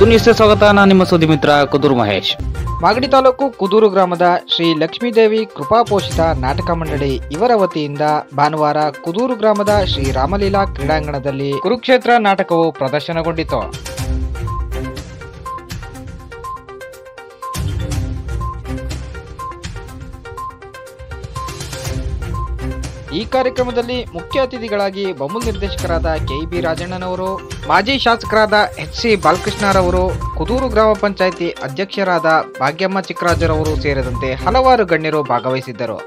ನ್ಯೂಸ್ಗೆ ಸ್ವಾಗತ. ನಾನು ನಿಮ್ಮ ಸುದ್ದಿ ಮಿತ್ರ ಕುದೂರು ಮಹೇಶ್. ಮಾಗಡಿ ತಾಲೂಕು ಕುದೂರು ಗ್ರಾಮದ ಶ್ರೀ ಲಕ್ಷ್ಮೀದೇವಿ ಕೃಪಾಪೋಷಿತ ನಾಟಕ ಮಂಡಳಿ ಇವರ ವತಿಯಿಂದ ಭಾನುವಾರ ಕುದೂರು ಗ್ರಾಮದ ಶ್ರೀ ರಾಮಲೀಲಾ ಕ್ರೀಡಾಂಗಣದಲ್ಲಿ ಕುರುಕ್ಷೇತ್ರ ನಾಟಕವು ಪ್ರದರ್ಶನಗೊಂಡಿತು. ಈ ಕಾರ್ಯಕ್ರಮದಲ್ಲಿ ಮುಖ್ಯ ಅತಿಥಿಗಳಾಗಿ ಬಮೂಲ್ ನಿರ್ದೇಶಕರಾದ ಕೆ.ಬಿ. ರಾಜಣ್ಣನವರು, ಮಾಜಿ ಶಾಸಕರಾದ ಎಚ್.ಸಿ. ಬಾಲಕೃಷ್ಣರವರು, ಕುದೂರು ಗ್ರಾಮ ಪಂಚಾಯಿತಿ ಅಧ್ಯಕ್ಷರಾದ ಭಾಗ್ಯಮ್ಮ ಚಿಕ್ಕರಾಜರವರು ಸೇರಿದಂತೆ ಹಲವಾರು ಗಣ್ಯರು ಭಾಗವಹಿಸಿದ್ದರು.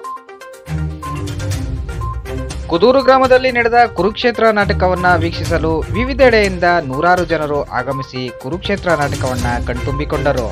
ಕುದೂರು ಗ್ರಾಮದಲ್ಲಿ ನಡೆದ ಕುರುಕ್ಷೇತ್ರ ನಾಟಕವನ್ನ ವೀಕ್ಷಿಸಲು ವಿವಿಧೆಡೆಯಿಂದ ನೂರಾರು ಜನರು ಆಗಮಿಸಿ ಕುರುಕ್ಷೇತ್ರ ನಾಟಕವನ್ನ ಕಣ್ತುಂಬಿಕೊಂಡರು.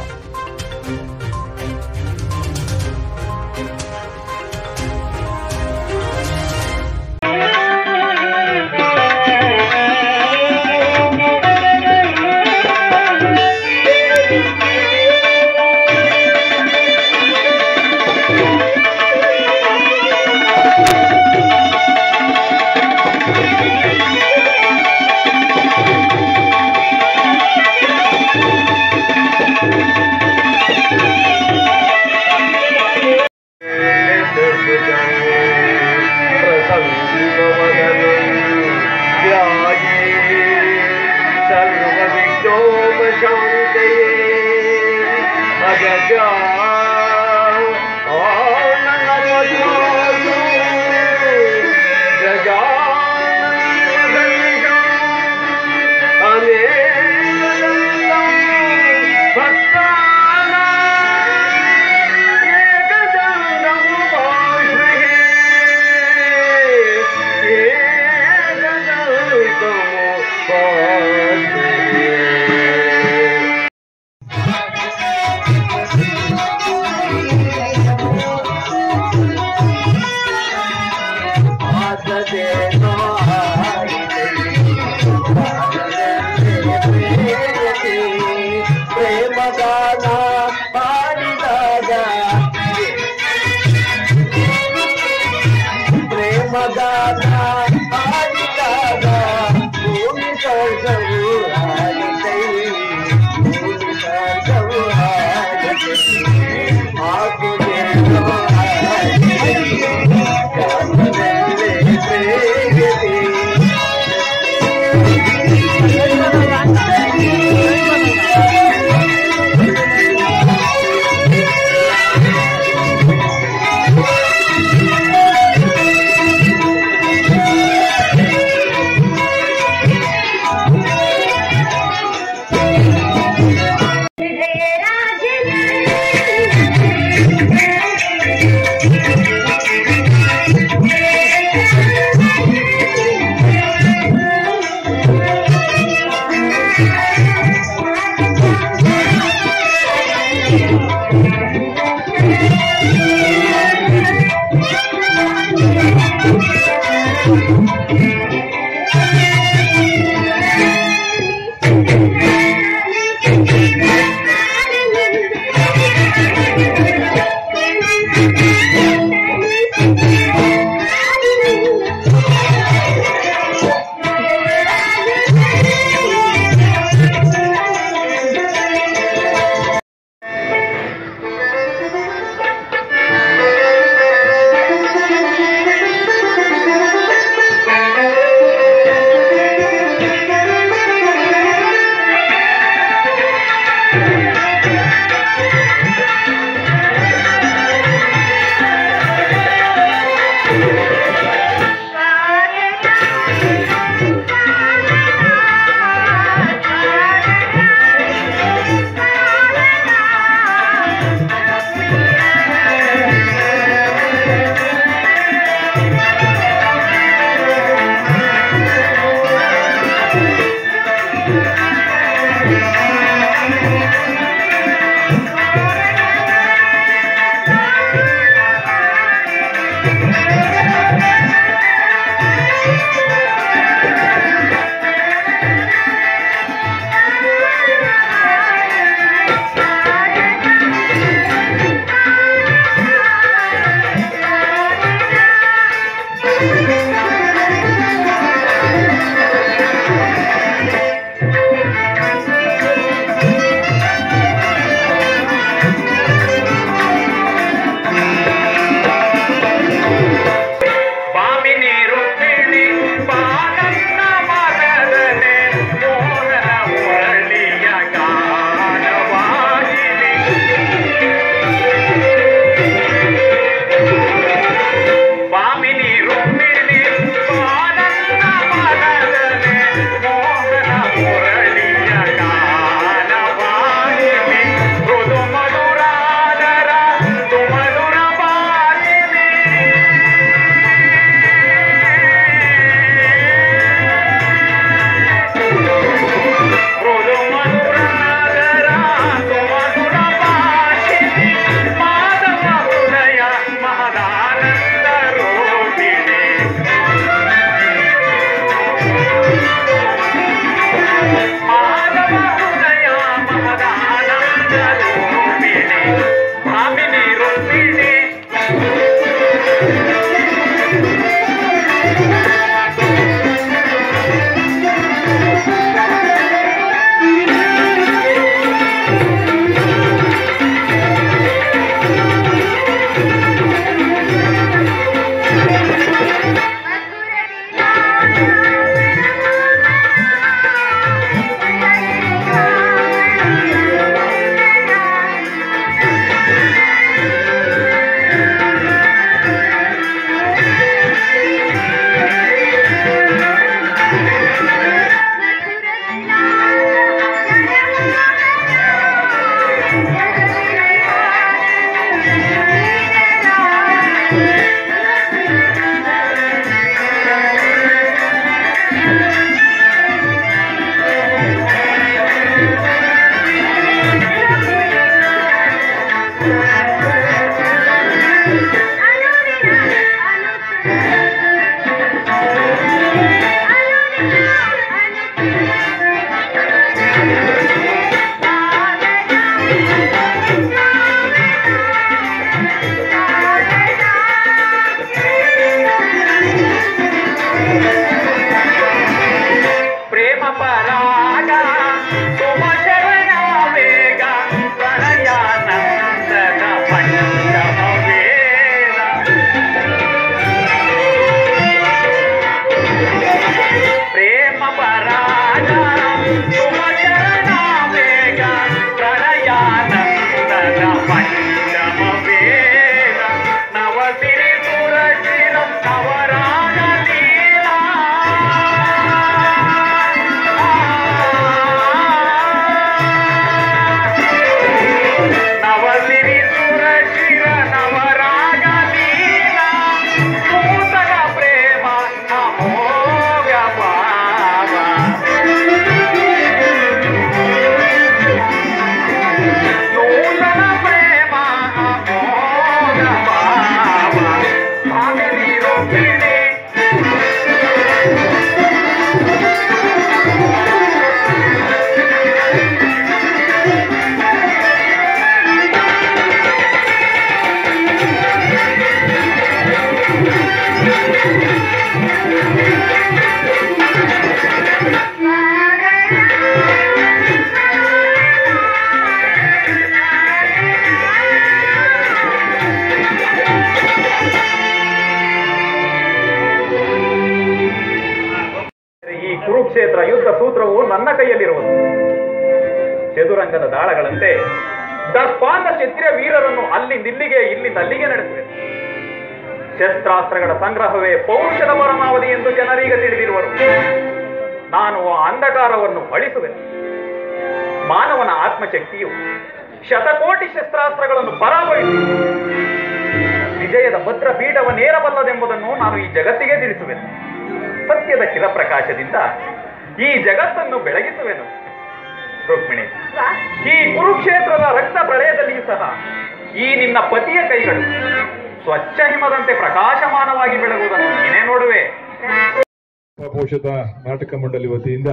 ಈ ಕುರುಕ್ಷೇತ್ರ ಯುದ್ಧ ಸೂತ್ರವು ನನ್ನ ಕೈಯಲ್ಲಿರುವುದು. ಚದುರಂಗದ ದಾಳಗಳಂತೆ ದರ್ಪಾಂತ ಕ್ಷತ್ರಿಯ ವೀರರನ್ನು ಅಲ್ಲಿಂದಿಲ್ಲಿಗೆ ಇಲ್ಲಿಂದಲ್ಲಿಗೆ ನಡೆಸಿವೆ. ಶಸ್ತ್ರಾಸ್ತ್ರಗಳ ಸಂಗ್ರಹವೇ ಪೌರುಷದ ಪರಮಾವಧಿ ಎಂದು ಜನರೀಗ ತಿಳಿದಿರುವರು. ನಾನು ಆ ಅಂಧಕಾರವನ್ನು ಅಳಿಸುವೆನು. ಮಾನವನ ಆತ್ಮಶಕ್ತಿಯು ಶತಕೋಟಿ ಶಸ್ತ್ರಾಸ್ತ್ರಗಳನ್ನು ಪರಾಭವಿಸಿ ವಿಜಯದ ಭದ್ರ ಪೀಠವನ್ನೇರಬಲ್ಲದೆಂಬುದನ್ನು ನಾನು ಈ ಜಗತ್ತಿಗೆ ತಿಳಿಸುವೆನು. ಸತ್ಯದ ಚಿರಪ್ರಕಾಶದಿಂದ ಈ ಜಗತ್ತನ್ನು ಬೆಳಗಿಸುವೆನು. ರುಕ್ಮಿಣಿ, ಈ ಕುರುಕ್ಷೇತ್ರದ ರಕ್ತ ಪ್ರಳಯದಲ್ಲಿಯೂ ಸಹ ಈ ನಿನ್ನ ಪತಿಯ ಕೈಗಳು ಸ್ವಚ್ಛ ಹಿಮದಂತೆ ಪ್ರಕಾಶಮಾನವಾಗಿ ಬೆಳಗುವುದನ್ನು ನೀನೇ ನೋಡುವೆ. ಪೋಷಿತ ನಾಟಕ ಮಂಡಳಿ ವತಿಯಿಂದ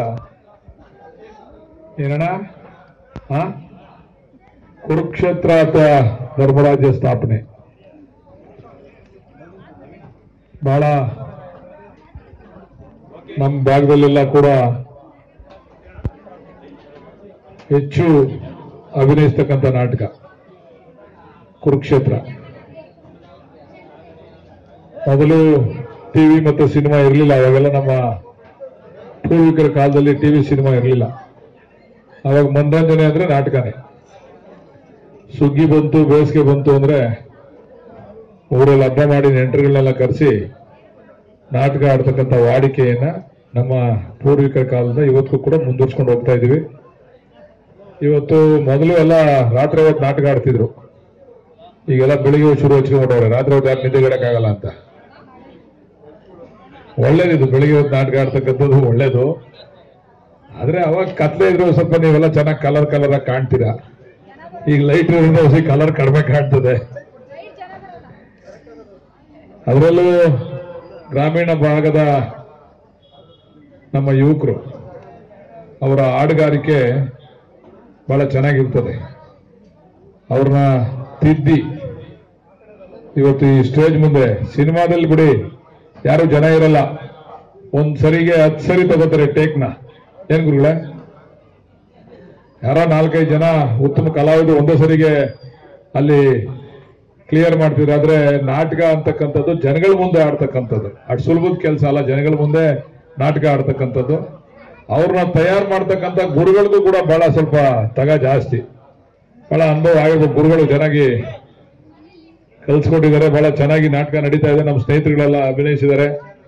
ಏನಣ್ಣ ಕುರುಕ್ಷೇತ್ರ ಅಥವಾ ಧರ್ಮರಾಜ್ಯ ಸ್ಥಾಪನೆ ಬಹಳ ನಮ್ಮ ಭಾಗದಲ್ಲೆಲ್ಲ ಕೂಡ ಹೆಚ್ಚು ಅಭಿನಯಿಸ್ತಕ್ಕಂಥ ನಾಟಕ ಕುರುಕ್ಷೇತ್ರ. ಮೊದಲು ಟಿವಿ ಮತ್ತು ಸಿನಿಮಾ ಇರಲಿಲ್ಲ. ಅವಾಗೆಲ್ಲ ನಮ್ಮ ಪೂರ್ವಿಕರ ಕಾಲದಲ್ಲಿ ಟಿವಿ ಸಿನಿಮಾ ಇರಲಿಲ್ಲ. ಅವಾಗ ಮನರಂಜನೆ ಅಂದ್ರೆ ನಾಟಕನೇ. ಸುಗ್ಗಿ ಬಂತು, ಬೇಸಿಗೆ ಬಂತು ಅಂದ್ರೆ ಊರಲ್ಲಿ ಹಬ್ಬ ಮಾಡಿ ನೆಂಟರುಗಳನ್ನೆಲ್ಲ ಕರೆಸಿ ನಾಟಕ ಆಡ್ತಕ್ಕಂಥ ವಾಡಿಕೆಯನ್ನ ನಮ್ಮ ಪೂರ್ವಿಕರ ಕಾಲದಿಂದ ಇವತ್ತು ಕೂಡ ಮುಂದುವರ್ಸ್ಕೊಂಡು ಹೋಗ್ತಾ ಇದೀವಿ. ಇವತ್ತು ಮೊದಲು ಎಲ್ಲ ರಾತ್ರಿ ಹೊತ್ತು ನಾಟಕ ಆಡ್ತಿದ್ರು. ಈಗೆಲ್ಲ ಬೆಳಿಗ್ಗೆ ಶುರು ಹಚ್ಕೊಂಡ್ಬಿಟ್ಟವ್ರೆ. ರಾತ್ರಿ ಹೊತ್ತು ಯಾರು ನಿದ್ದೆಗಿಡಕ್ಕಾಗಲ್ಲ ಅಂತ. ಒಳ್ಳೇದಿದು, ಬೆಳಿಗ್ಗೆ ಹೊತ್ತು ನಾಟಕ ಆಡ್ತಕ್ಕಂಥದ್ದು ಒಳ್ಳೇದು. ಆದ್ರೆ ಅವಾಗ ಕತ್ಲೆ ಇದ್ರು ಸ್ವಲ್ಪ ನೀವೆಲ್ಲ ಚೆನ್ನಾಗಿ ಕಲರ್ ಆಗಿ ಕಾಣ್ತೀರಾ. ಈಗ ಲೈಟ್ ಇರೋದ್ರಿಂದ ಕಲರ್ ಕಡಿಮೆ ಕಾಣ್ತದೆ. ಅದರಲ್ಲೂ ಗ್ರಾಮೀಣ ಭಾಗದ ನಮ್ಮ ಯುವಕರು ಅವರ ಹಾಡುಗಾರಿಕೆ ಬಹಳ ಚೆನ್ನಾಗಿರ್ತದೆ. ಅವ್ರನ್ನ ತಿದ್ದಿ ಇವತ್ತು ಈ ಸ್ಟೇಜ್ ಮುಂದೆ, ಸಿನಿಮಾದಲ್ಲಿ ಬಿಡಿ ಯಾರು ಜನ ಇರಲ್ಲ, ಒಂದ್ ಸರಿಗೆ 10 ಸರಿ ತಗೋತಾರೆ ಟೇಕ್ನ. ಏನ್ ಗುರುಗಳೇ, ಯಾರೋ 4-5 ಜನ ಉತ್ತಮ ಕಲಾವಿದರು ಒಂದೇ ಸರಿಗೆ ಅಲ್ಲಿ ಕ್ಲಿಯರ್ ಮಾಡ್ತಿದ್ರು. ಆದ್ರೆ ನಾಟಕ ಅಂತಕ್ಕಂಥದ್ದು ಜನಗಳ ಮುಂದೆ ಆಡ್ತಕ್ಕಂಥದ್ದು ಅಷ್ಟು ಸುಲಭದ ಕೆಲಸ ಅಲ್ಲ. ಜನಗಳ ಮುಂದೆ ನಾಟಕ ಆಡ್ತಕ್ಕಂಥದ್ದು, ಅವ್ರನ್ನ ತಯಾರು ಮಾಡ್ತಕ್ಕಂಥ ಗುರುಗಳಿಗೂ ಕೂಡ ಬಹಳ ಸ್ವಲ್ಪ ಜಾಸ್ತಿ, ಬಹಳ ಅನುಭವ ಆಗಿರ್ಬೇಕು. ಗುರುಗಳು ಚೆನ್ನಾಗಿ ಕಲ್ಸ್ಕೊಟ್ಟಿದ್ದಾರೆ. ಬಹಳ ಚೆನ್ನಾಗಿ ನಾಟಕ ನಡೀತಾ ಇದೆ. ನಮ್ಮ ಸ್ನೇಹಿತರುಗಳೆಲ್ಲ ಅಭಿನಯಿಸಿದ್ದಾರೆ.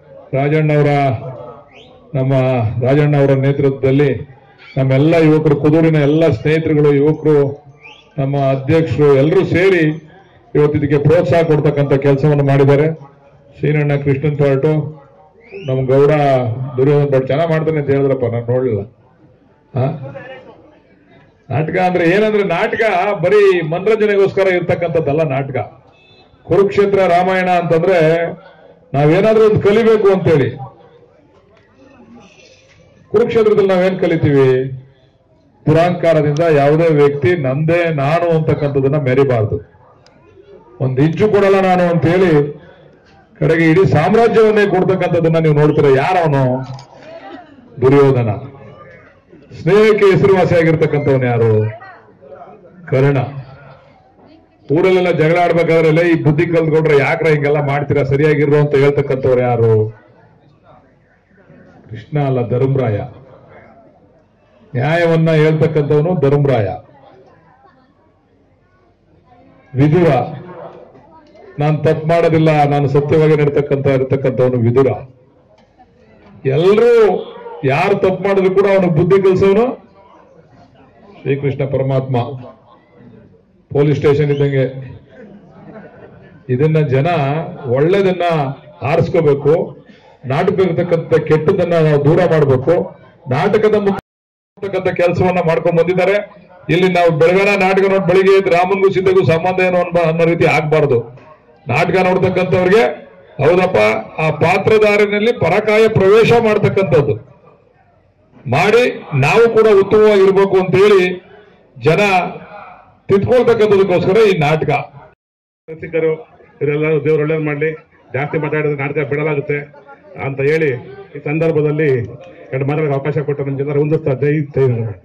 ನಮ್ಮ ರಾಜಣ್ಣ ಅವರ ನೇತೃತ್ವದಲ್ಲಿ ನಮ್ಮೆಲ್ಲ ಯುವಕರು, ಕುದೂರಿನ ಎಲ್ಲ ಸ್ನೇಹಿತರುಗಳು, ಯುವಕರು, ನಮ್ಮ ಅಧ್ಯಕ್ಷರು ಎಲ್ಲರೂ ಸೇರಿ ಇವತ್ತು ಇದಕ್ಕೆ ಪ್ರೋತ್ಸಾಹ ಕೊಡ್ತಕ್ಕಂಥ ಕೆಲಸವನ್ನು ಮಾಡಿದ್ದಾರೆ. ಶ್ರೀನಣ್ಣ, ಕೃಷ್ಣನ್ ಪಾರ್ಟು, ನಮ್ಮ ಗೌಡ, ದುರ್ಯೋಧನ್ ಪಾರ್ಟ್ ಚೆನ್ನಾಗಿ ಮಾಡ್ತಾನೆ ಅಂತ ಹೇಳಿದ್ರಪ್ಪ, ನಾನು ನೋಡ್ಲಿಲ್ಲ. ನಾಟಕ ಅಂದ್ರೆ ಏನಂದ್ರೆ, ನಾಟಕ ಬರೀ ಮನರಂಜನೆಗೋಸ್ಕರ ಇರ್ತಕ್ಕಂಥದ್ದಲ್ಲ. ನಾಟಕ ಕುರುಕ್ಷೇತ್ರ ರಾಮಾಯಣ ಅಂತಂದ್ರೆ ನಾವೇನಾದ್ರೂ ಒಂದು ಕಲಿಬೇಕು ಅಂತೇಳಿ. ಕುರುಕ್ಷೇತ್ರದಲ್ಲಿ ನಾವೇನ್ ಕಲಿತೀವಿ? ದುರಾಂಕಾರದಿಂದ ಯಾವುದೇ ವ್ಯಕ್ತಿ ನಂದೇ ನಾನು ಅಂತಕ್ಕಂಥದನ್ನ ಮೆರಿಬಾರ್ದು. ಒಂದು ಇಂಚು ಕೊಡಲ್ಲ ನಾನು ಅಂತ ಹೇಳಿ ಕಡೆಗೆ ಇಡೀ ಸಾಮ್ರಾಜ್ಯವನ್ನೇ ಕೊಡ್ತಕ್ಕಂಥದ್ದನ್ನ ನೀವು ನೋಡ್ತೀರ. ಯಾರವನು? ದುರ್ಯೋಧನ. ಸ್ನೇಹಕ್ಕೆ ಹೆಸರುವಾಸಿಯಾಗಿರ್ತಕ್ಕಂಥವನು ಯಾರು? ಕರ್ಣ. ಊರಲ್ಲೆಲ್ಲ ಜಗಳ ಆಡ್ಬೇಕಾದ್ರೆ ಈ ಬುದ್ಧಿ ಕಲ್ತ್ಕೊಂಡ್ರೆ ಯಾಕ್ರ ಹಿಂಗೆಲ್ಲ ಮಾಡ್ತೀರಾ, ಸರಿಯಾಗಿರೋ ಅಂತ ಹೇಳ್ತಕ್ಕಂಥವ್ರು ಯಾರು? ಕೃಷ್ಣ ಅಲ್ಲ, ಧರ್ಮರಾಯ. ನ್ಯಾಯವನ್ನ ಹೇಳ್ತಕ್ಕಂಥವನು ಧರ್ಮರಾಯ. ವಿದುರ, ನಾನು ತಪ್ಪು ಮಾಡೋದಿಲ್ಲ, ನಾನು ಸತ್ಯವಾಗಿ ಇರ್ತಕ್ಕಂಥವನು ವಿದುರ. ಎಲ್ಲರೂ ಯಾರು ತಪ್ಪು ಮಾಡಿದ್ರು ಕೂಡ ಅವನು ಬುದ್ಧಿ ಕಲಿಸೋನು ಶ್ರೀಕೃಷ್ಣ ಪರಮಾತ್ಮ. ಪೊಲೀಸ್ ಸ್ಟೇಷನ್ ಇದ್ದಂಗೆ. ಇದನ್ನ ಜನ ಒಳ್ಳೆದನ್ನ ಆರಿಸ್ಕೋಬೇಕು, ನಾಟಕ ಇರತಕ್ಕಂಥ ಕೆಟ್ಟದನ್ನ ನಾವು ದೂರ ಮಾಡಬೇಕು. ನಾಟಕದ ಮುಖ್ಯ ಕೆಲಸವನ್ನ ಮಾಡ್ಕೊಂಡು ಬಂದಿದ್ದಾರೆ. ಇಲ್ಲಿ ನಾವು ಬೆಳಗಾನ ನಾಟಕ ನೋಡಿ ಬೆಳಿಗ್ಗೆ ಎದ್ದು ರಾಮನ್ಗೂ ಸಿದ್ಧಗೂ ಸಂಬಂಧ ಏನು ಅನ್ನೋ ರೀತಿ ಆಗ್ಬಾರ್ದು. ನಾಟಕ ನೋಡ್ತಕ್ಕಂಥವ್ರಿಗೆ ಹೌದಪ್ಪ, ಆ ಪಾತ್ರಧಾರಿನಲ್ಲಿ ಪರಕಾಯ ಪ್ರವೇಶ ಮಾಡ್ತಕ್ಕಂಥದ್ದು ಮಾಡಿ ನಾವು ಕೂಡ ಉತ್ತಮವಾಗಿರ್ಬೇಕು ಅಂತ ಹೇಳಿ ಜನ ತಿದ್ಕೊಳ್ತಕ್ಕಂಥದಕ್ಕೋಸ್ಕರ ಈ ನಾಟಕ. ರಸಿಕರು ಇವರೆಲ್ಲ ದೇವರು ಒಳ್ಳೇದು ಮಾಡಲಿ, ಜಾಸ್ತಿ ಮಾತಾಡಿದ್ರೆ ನಾಟಕ ಬಿಡಲಾಗುತ್ತೆ ಅಂತ ಹೇಳಿ ಈ ಸಂದರ್ಭದಲ್ಲಿ 2 ಮಾತಾಡೋಕೆ ಅವಕಾಶ ಕೊಟ್ಟು ನಮ್ಮ ಜನರ ಹೊಂದಿಸ್ತಾ ಜೈ